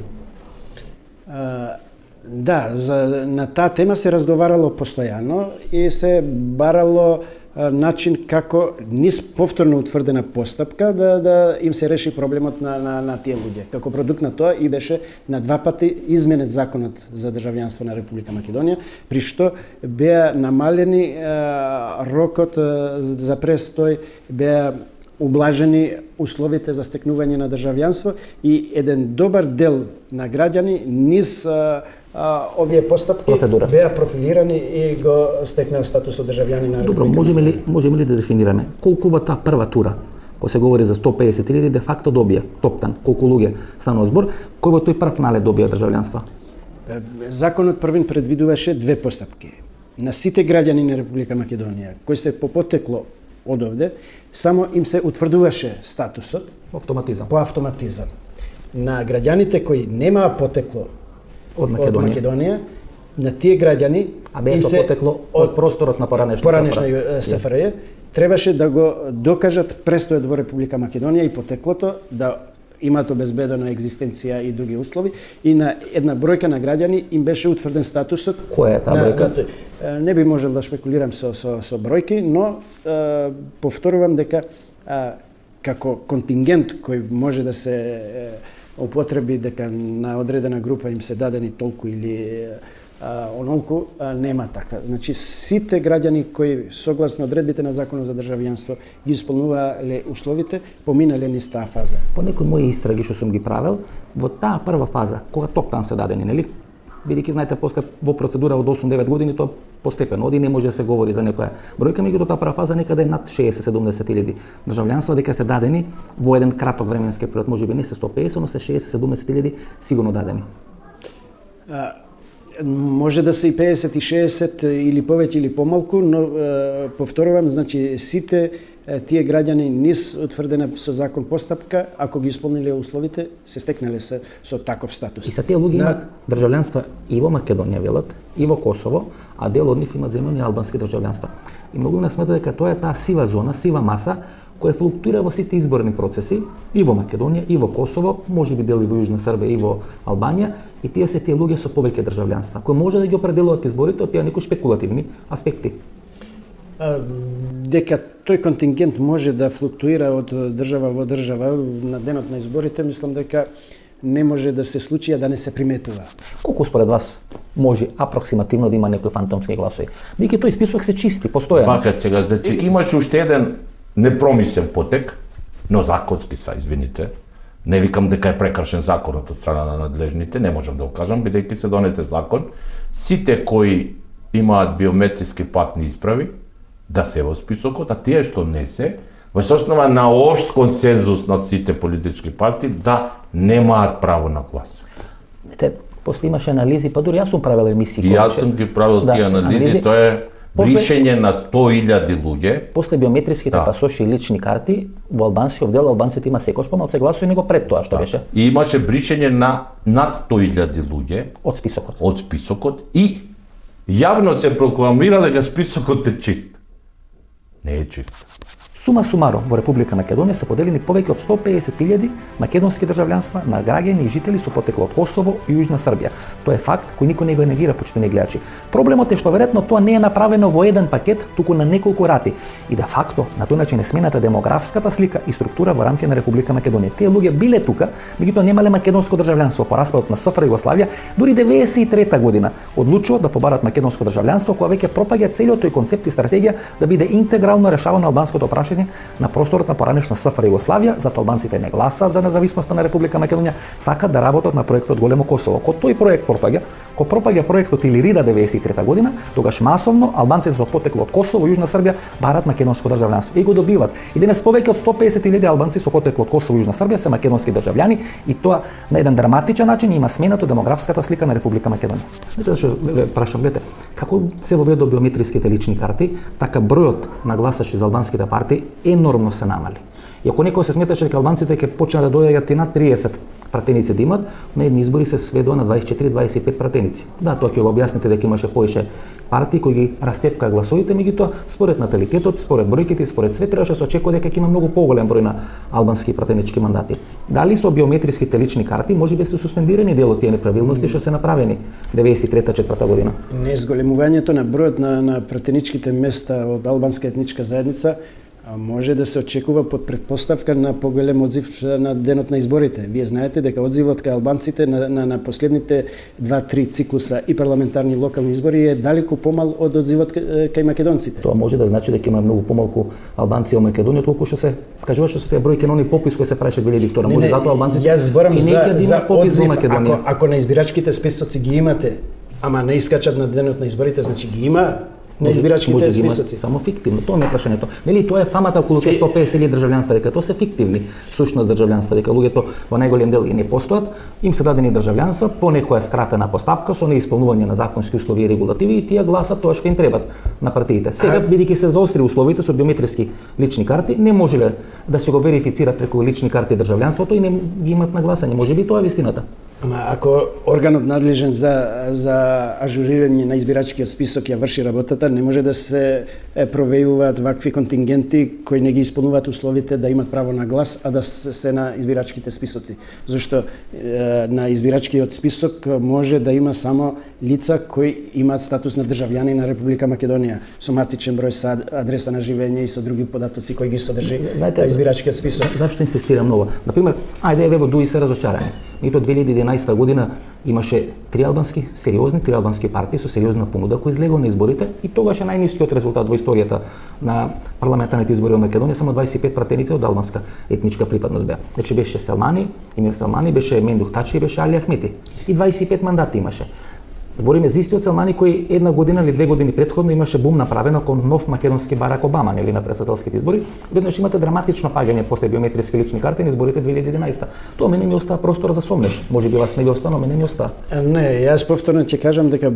Да, за, на таа тема се разговарало постојано и се барало а, начин како низ повторно утврдена постапка да, да им се реши проблемот на, на, на тие луѓе. Како продукт на тоа и беше на два пати изменет законот за државјанство на Република Македонија, при што беа намалени а, рокот а, за престој, беа ублажени условите за стекнување на државјанство и еден добар дел на граѓани низ а, а, овие постапки процедура беа профилирани и го стекнаа статус од државјани на Република. Добро, можеме ли можеме ли да дефинираме колку во таа прва тура, кога се говори за сто педесет илјади, де факто добија топтан, колку луѓе станува збор, кој во тој прв налет добија државјанство? Законот првин предвидуваше две постапки. На сите граѓани на Република Македонија кои се по потекло од овде, само им се утврдуваше статусот автоматизам. По автоматизам. На граѓаните кои немаа потекло од Македонија, од Македонија на тие граѓани а беа со потекло од просторот на поранешна поранешна СФРЈ, требаше да го докажат престојот во Република Македонија и потеклото, да имаат обезбедена екзистенција и други услови, и на една бројка на граѓани им беше утврден статусот. Која е таа бројка? На, не би можел да шпекулирам со, со, со бројки, но е, повторувам дека е, како контингент кој може да се е, употреби дека на одредена група им се дадени толку или а, онолку, а, нема така. Значи, сите граѓани кои согласно одредбите на Законот за државјанство ги исполнувале условите, поминале низ таа фаза. По некои мои истраги што сум ги правил, во таа прва фаза, кога топтан се дадени, нели? Бидејќи знаете после во процедура од осум-девет години тоа постепено оди, не може да се говори за некоја бројка, меѓутоа таа прва фаза некаде над шеесет-седумдесет илјади државјанства дека се дадени во еден краток временски период, можеби не се сто педесет, но се шеесет-седумдесет илјади сигурно дадени. А, може да се и педесет и шеесет или повеќе или помалку, но е, повторувам, значи сите е, тие граѓани низ утврдена со закон постапка, ако ги исполниле условите, се стекнале се со таков статус. И са тие луѓе имаат државјанства и во Македонија, велат, и во Косово, а дел од нив имаат земјани албански државјанства. И многу нас смета дека тоа е таа сива зона, сива маса, која флуктуира во сите изборни процеси, и во Македонија, и во Косово, можеби дел и во Јужна Србија, и во Албанија, и тие се тие луѓе со повеќе државјанства, кои може да ги определуваат изборите од тие некои шпекулативни аспекти. А, дека тој контингент може да флуктуира од држава во држава на денот на изборите, мислам дека не може да се случи, а да не се приметува. Колку според вас може апроксимативно да има некои фантомски гласови? Бидејќи тој список се чисти, постојано. Вака сега, значи имаш уште еден непромислен потек, но законски са, извините. Не викам дека е прекршен законот од страна на надлежните, не можам да го кажам, бидејќи се донесе закон. Сите кои имаат биометриски патни исправи, да се во списокот, а тие што не се, во основа на општ консензус на сите политички партии, да немаат право на глас. Те, после имаше анализи, па дури јас сум правил емисии. И јас сум ги правил да, тие анализи, анализи, тоа е бришење на сто илјади луѓе. После биометриските да. пасоши и лични карти, во албанскиот дел албанците има секојаш помалку гласови него пред тоа што да. беше. И имаше бришење на над сто илјади луѓе од списокот. Од списокот и јавно се прокламира дека списокот е чист. Не е чист. Сума сумаром во Република Македонија се поделени повеќе од сто педесет илјади македонски државјанства на граѓани и жители со потекло од Косово и Јужна Србија. Тоа е факт кој никој не го негира, почитувани гледачи. Проблемот е што веројатно тоа не е направено во еден пакет, туку на неколку рати. И де факто на тој начин е смената демографската слика и структура во рамки на Република Македонија. Тие луѓе биле тука, меѓутоа немале македонско државјанство по распадот на СФР Југославија, дури деветдесет и трета година одлучуваат да побарат македонско државјанство, кога веќе пропаѓа целиот тој концепт и стратегија да биде интегрално решавано албанското прашање значење на просторот на поранешна СФР Југославија, затоа албанците не гласаат за независноста на Република Македонија, сакаат да работат на проектот Големо Косово. Ко тој проект пропаѓа, ко пропаѓа проектот Илирида деветдесет и трета година, тогаш масовно албанците со потекло од Косово и Јужна Србија бараат македонско државјанство и го добиваат. И денес повеќе од сто песет илјади албанци со потекло од Косово и Јужна Србија се македонски државјани и тоа на еден драматичен начин има сменато демографската слика на Република Македонија. Знаете зашто прашам, гледате, како се воведо биометриските лични карти, така бројот на гласачи за албанските партии енормно се намали. И ако некој се сметаше дека албанците ќе почнат да доаѓаат и над триесет пратеници да имат, на едни избори се сведува на дваесет и четири до дваесет и пет пратеници. Да, тоа ќе го објасните дека имаше повеќе партии кои ги расцепкаа гласовите, меѓутоа според наталитетот, според бројките, според све требаше се очекува дека ќе има многу поголем број на албански пратенички мандати. Дали со биометриските лични карти може би се суспендирани дел од тие неправилности што се направени деветдесет и трета четврта година? Не зголемувањето на бројот на, на пратеничките места од албанска етничка заедница може да се очекува под предпоставка на поголем одзив на денот на изборите. Вие знаете дека одзивот кај албанците на, на, на последните два-три циклуса и парламентарни локални избори е далеку помал од одзивот кај македонците. Тоа може да значи дека има многу помалку албанци во Македонија, толку што се кажува што се тие бројки на оние попис кои се правеше две илјади и втора. Може затоа албанците Јас зборам за, да за одзив, ако, ако на избирачките списоци ги имате, ама не искачат на денот на изборите, значи ги има на избирачките списоци. Само фиктивно, тоа ми е прашањето. Нели тоа е фамата околу сто песет илјади државјанства, дека тоа се фиктивни сушност државјанства, дека луѓето во најголем дел и не постојат, им се дадени државјанства по некоја скратена постапка со неисполнување на законски услови и регулативи и тие гласат тоа што им требат на партиите. Сега бидејќи се заостри условите со биометриски лични карти, не можеле да се го верифицират преку лични карти државјанството и не ги имат на гласање. Можеби тоа е вистината. Ама ако органот надлежен за за ажурирање на избирачкиот список ја врши работата, не може да се провејуваат вакви контингенти кои не ги исполнуваат условите да имат право на глас, а да се на избирачките списоци. Зашто е, на избирачкиот список може да има само лица кои имаат статус на државјани на Република Македонија, со матичен број, со адреса на живење и со други податоци кои ги содржи на избирачкиот список. Зашто инсистирам многу? Например, ајде еве во Дуи се разочарани. И до две илјади и единаесета година имаше три албански, сериозни три албански партии со сериозна понуда кои излегоа на изборите и тогаш е најнискиот резултат во историјата на парламентарните избори во Македонија, само дваесет и пет пратеници од албанска етничка припадност беа. Значи беше Селмани, Емир Селмани, беше Мендух Тачи и беше Али Ахмети. И дваесет и пет мандати имаше. Збориме за истиот Селмани кој една година или две години претходно имаше бум направено кон нов македонски Барак Обама, нели, на претседателските избори. Веднаш имате драматично паѓање после биометриски лични карти на изборите две илјади и единаесета. Тоа мене ми остава простор за сомнеш. Може би вас не ви остана, мене ми остава. Не, јас повторно ќе кажам дека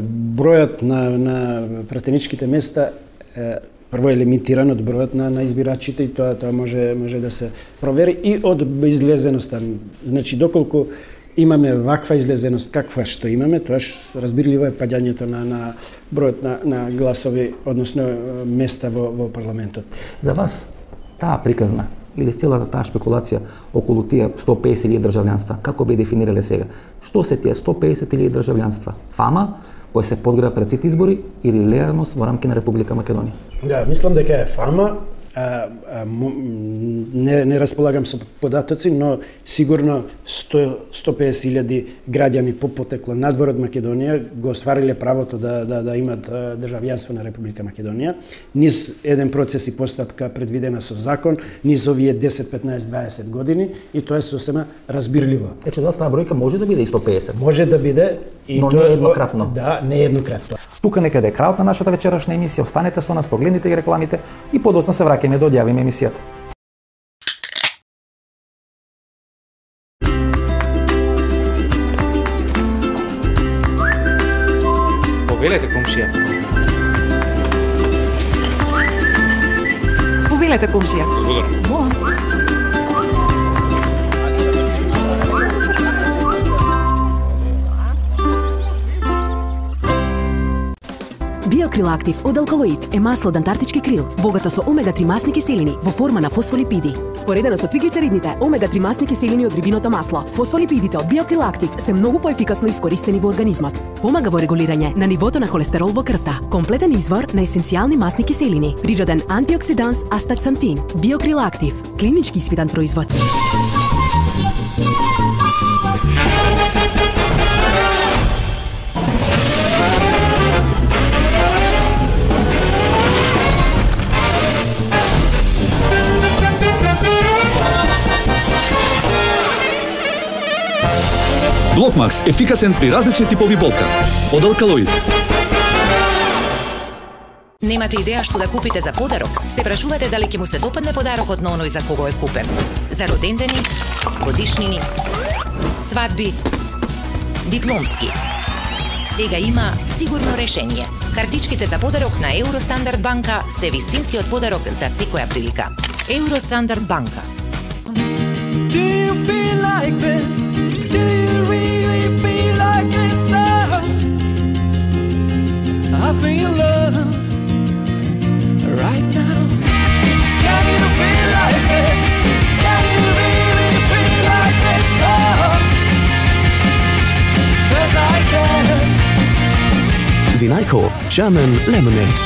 бројот на на пратеничките места е, прво е лимитиран од бројот на, на избирачите и тоа тоа може може да се провери и од излезеноста. Значи доколку имаме ваква излезеност каква што имаме, тоаш разбирливо е паѓањето на, на бројот на, на гласови, односно места во, во парламентот. За вас таа приказна или целата таа шпекулација околу тие сто песет илјади државјанства, како би дефинирале сега? Што се тие сто песет илјади државјанства? Фама која се подгреа пред сите избори или леарност во рамки на Република Македонија? Да, мислам дека е фама. А, а, не, не располагам со податоци, но сигурно сто до сто песет илјади граѓани по потекло надвор од Македонија го оствариле правото да, да, да имат државјанство на Република Македонија. Низ еден процес и постапка предвидена со закон, низ овие десет, петнаесет, дваесет години и тоа е сосема разбирливо. Ече да, таа бројка може да биде и сто песет. Може да биде и но не еднократно. Да, не еднократно. Тука некаде е крајот на нашата вечерашна емисија. Останете со нас, погледнете ги рекламите и подосна се враќаме да одјавиме емисијата. Повелете, комшија. Повелете, комшија. Благодарам. Биокрил Актив од алкалоид е масло од антарктички крил, богато со омега три масни киселини во форма на фосфолипиди. Споредено со триглицеридните омега три масни киселини од рибиното масло, фосфолипидите од Биокрил Актив се многу поефикасно искористени во организмот. Помага во регулирање на нивото на холестерол во крвта. Комплетен извор на есенцијални масни киселини. Природен антиоксиданс астаксантин. Биокрил Актив. Клинички испитан производ. Voltmax ефикасен при различни типови болка. Од Алкалоид. Немате идеја што да купите за подарок? Се прашувате дали ќе му се допадне подарокот на оној за кого е купен? За родендени, годишнини, свадби, дипломски. Сега има сигурно решение. Картичките за подарок на Евростандард банка се вистинскиот подарок за секоја прилика. Евростандард банка. Do you feel like this? Do you really feel like this? Oh, I feel love right now. Can you feel like this? Can you really feel like this? Oh, 'cause I can. Zinajko German Lemonade.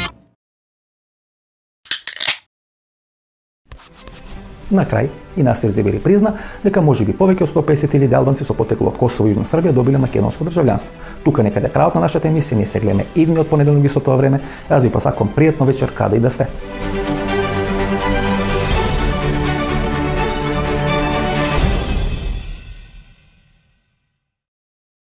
На крај, и Насир Зебери призна дека можеби повеќе од сто песет илјади албанци со потекло од Косово и Јужна Србија добиле македонско државјанство. Тука некаде крајот на нашата емисија, ние се гледаме идниот понеделник исто тоа време. Јас ви посакувам пријатно вечер каде и да сте.